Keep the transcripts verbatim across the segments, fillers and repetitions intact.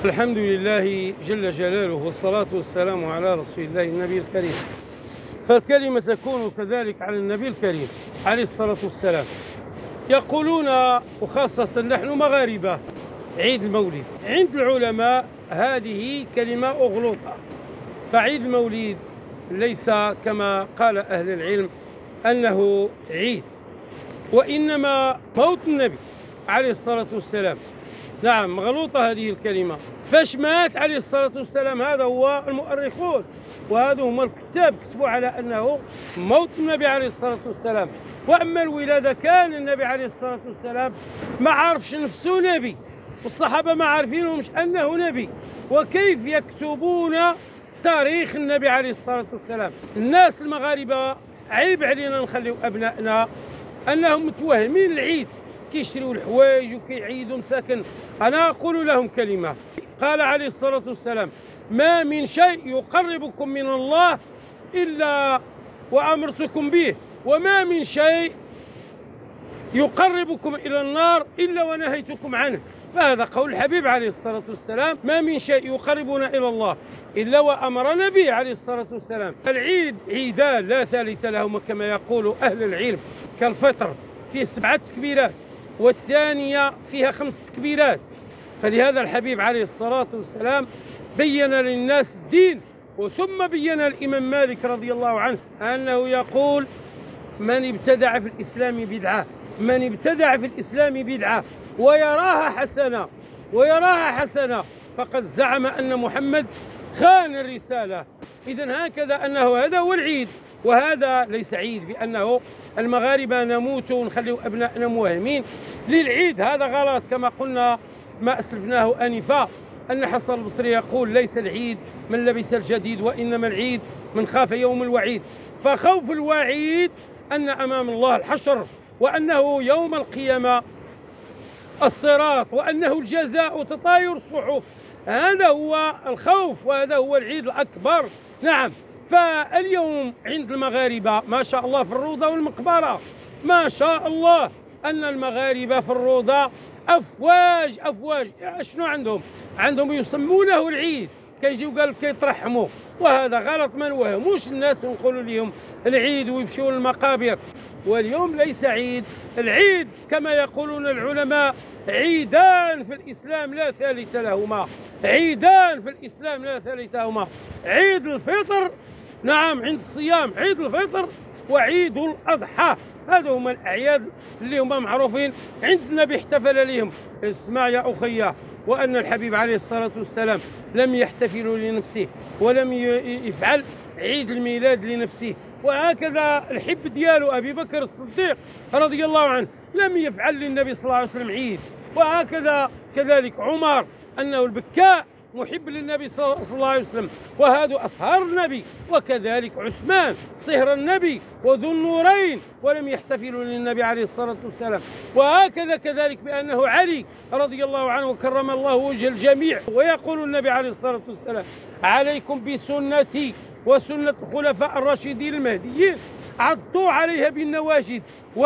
الحمد لله جل جلاله، والصلاة والسلام على رسول الله النبي الكريم. فالكلمة تكون كذلك على النبي الكريم عليه الصلاة والسلام. يقولون وخاصة نحن مغاربة عيد المولد، عند العلماء هذه كلمة أغلوطة، فعيد المولد ليس كما قال أهل العلم أنه عيد، وإنما موت النبي عليه الصلاة والسلام. نعم، مغلوطة هذه الكلمة. فاش مات عليه الصلاة والسلام هذا هو المؤرخون وهذا هم الكتاب كتبوا على أنه موت النبي عليه الصلاة والسلام. وأما الولادة كان النبي عليه الصلاة والسلام ما عرفش نفسه نبي، والصحابة ما عارفينهمش أنه نبي، وكيف يكتبون تاريخ النبي عليه الصلاة والسلام؟ الناس المغاربة عيب علينا نخليو أبنائنا أنهم متوهمين العيد، كيشريوا الحوايج وكيعيدوا مساكن. أنا أقول لهم كلمة، قال عليه الصلاة والسلام: ما من شيء يقربكم من الله إلا وأمرتكم به، وما من شيء يقربكم إلى النار إلا ونهيتكم عنه. فهذا قول الحبيب عليه الصلاة والسلام: ما من شيء يقربنا إلى الله إلا وأمرنا به عليه الصلاة والسلام. العيد عيدان لا ثالث لهما كما يقول أهل العلم، كالفطر فيه سبعة تكبيرات والثانية فيها خمس تكبيرات. فلهذا الحبيب عليه الصلاة والسلام بين للناس الدين، وثم بين الإمام مالك رضي الله عنه أنه يقول: من ابتدع في الإسلام بدعة من ابتدع في الإسلام بدعة ويراها حسنة ويراها حسنة فقد زعم أن محمد خان الرسالة. إذن هكذا أنه هذا هو العيد، وهذا ليس عيد بأنه المغاربة نموت ونخليو أبنائنا موهمين للعيد. هذا غلط، كما قلنا ما أسلفناه آنفا أن حسن البصري يقول: ليس العيد من لبس الجديد، وإنما العيد من خاف يوم الوعيد. فخوف الوعيد أن أمام الله الحشر، وأنه يوم القيامة الصراط، وأنه الجزاء وتطاير الصحف. هذا هو الخوف، وهذا هو العيد الأكبر. نعم، فاليوم عند المغاربة ما شاء الله في الروضة والمقبرة، ما شاء الله أن المغاربة في الروضة أفواج أفواج. شنو عندهم؟ عندهم يسمونه العيد، كيجيو قال كيترحموا، وهذا غلط. ما نوهموش الناس ونقولوا لهم العيد ويمشيوا للمقابر. واليوم ليس عيد، العيد كما يقولون العلماء عيدان في الإسلام لا ثالث لهما، عيدان في الإسلام لا ثالث لهما: عيد الفطر، نعم عند الصيام عيد الفطر، وعيد الأضحى. هذو هما الأعياد اللي هما معروفين عند النبي احتفل لهم. اسمع يا أخي، وأن الحبيب عليه الصلاة والسلام لم يحتفل لنفسه ولم يفعل عيد الميلاد لنفسه، وهكذا الحب ديالو أبي بكر الصديق رضي الله عنه لم يفعل للنبي صلى الله عليه وسلم عيد، وهكذا كذلك عمر أنه البكاء محب للنبي صلى الله عليه وسلم، وهذا أصهر النبي، وكذلك عثمان صهر النبي وذو النورين ولم يحتفلوا للنبي عليه الصلاة والسلام، وهكذا كذلك بأنه علي رضي الله عنه وكرم الله وجه الجميع. ويقول النبي عليه الصلاة والسلام: عليكم بسنتي وسنة الخلفاء الراشدين المهديين، عضوا عليها بالنواجذ،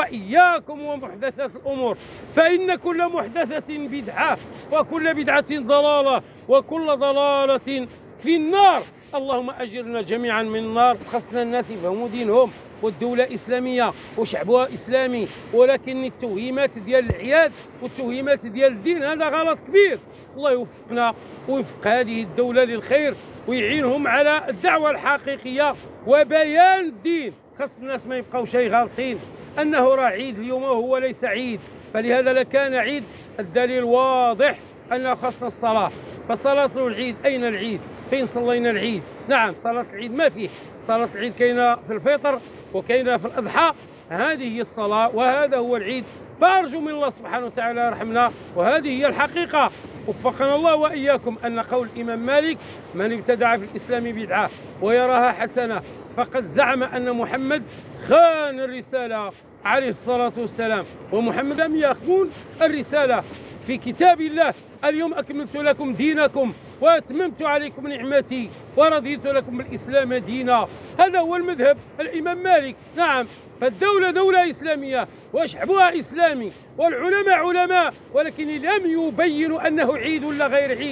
وإياكم ومحدثات الأمور، فإن كل محدثة بدعة وكل بدعة ضلالة وكل ضلالة في النار. اللهم أجرنا جميعا من النار. خصنا الناس يفهموا دينهم، والدولة إسلامية وشعبها إسلامي، ولكن التوهيمات ديال العياد والتوهيمات ديال الدين هذا غلط كبير. الله يوفقنا ويوفق هذه الدولة للخير، ويعينهم على الدعوة الحقيقية وبيان الدين. خص الناس ما يبقوا شيء غالطين أنه راه عيد اليوم وهو ليس عيد. فلهذا لكان عيد. الدليل واضح أنه خصنا الصلاة، فصلاة العيد أين العيد؟ فين صلينا العيد؟ نعم، صلاة العيد ما فيه. صلاة العيد كاينة في الفطر وكاينة في الأضحى، هذه هي الصلاة وهذا هو العيد. فأرجو من الله سبحانه وتعالى يرحمنا، وهذه هي الحقيقة. وفقنا الله وإياكم أن قول الإمام مالك: من ابتدع في الإسلام بدعة ويراها حسنة فقد زعم أن محمد خان الرسالة عليه الصلاة والسلام. ومحمد لم يخون الرسالة. في كتاب الله: اليوم أكملت لكم دينكم وأتممت عليكم نعمتي ورضيت لكم الإسلام دينا. هذا هو المذهب الإمام مالك. نعم، فالدولة دولة إسلامية وشعبها إسلامي والعلماء علماء، ولكن لم يبينوا أنه عيد ولا غير عيد.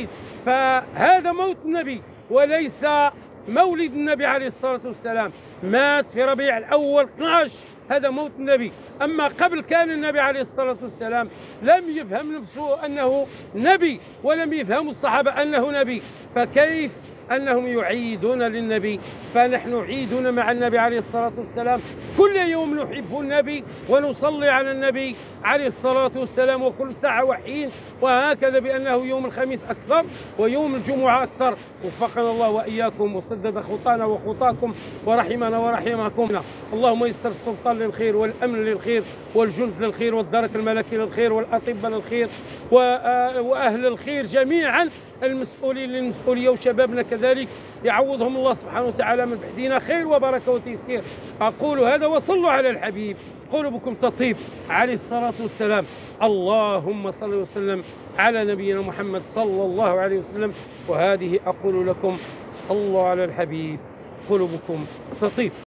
فهذا موت النبي وليس مولد النبي عليه الصلاة والسلام. مات في ربيع الأول اثني عشر، هذا موت النبي. أما قبل كان النبي عليه الصلاة والسلام لم يفهم نفسه أنه نبي، ولم يفهم الصحابة أنه نبي، فكيف أنهم يعيدون للنبي؟ فنحن عيدنا مع النبي عليه الصلاة والسلام، كل يوم نحب النبي ونصلي على النبي عليه الصلاة والسلام، وكل ساعة وحين، وهكذا بأنه يوم الخميس أكثر ويوم الجمعة أكثر. وفقنا الله وإياكم وسدد خطانا وخطاكم ورحمنا ورحمكم. اللهم يسر السلطان للخير والأمن للخير والجند للخير والدرك الملكي للخير والأطباء للخير وأهل الخير جميعا، المسؤولين للمسؤولية وشبابنا كذلك، يعوضهم الله سبحانه وتعالى من بعدنا خير وبركة وتيسير. أقول هذا وصلوا على الحبيب قلوبكم تطيب عليه الصلاة والسلام. اللهم صل وسلم على نبينا محمد صلى الله عليه وسلم. وهذه أقول لكم صلوا على الحبيب قلوبكم تطيب.